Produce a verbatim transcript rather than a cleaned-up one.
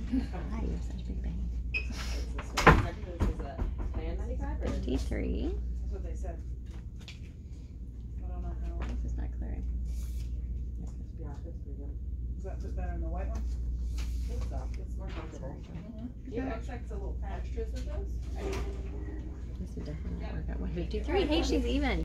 Hi, you're such a big bang. fifty-three. That's what they said. I don't know how. This is not clearing. Yeah, it's pretty good. Does that fit better in the white one? I think so. It's more comfortable. Mm-hmm. You have extra little extras with those? This is definitely not work out. one fifty-three. Hey, she's even.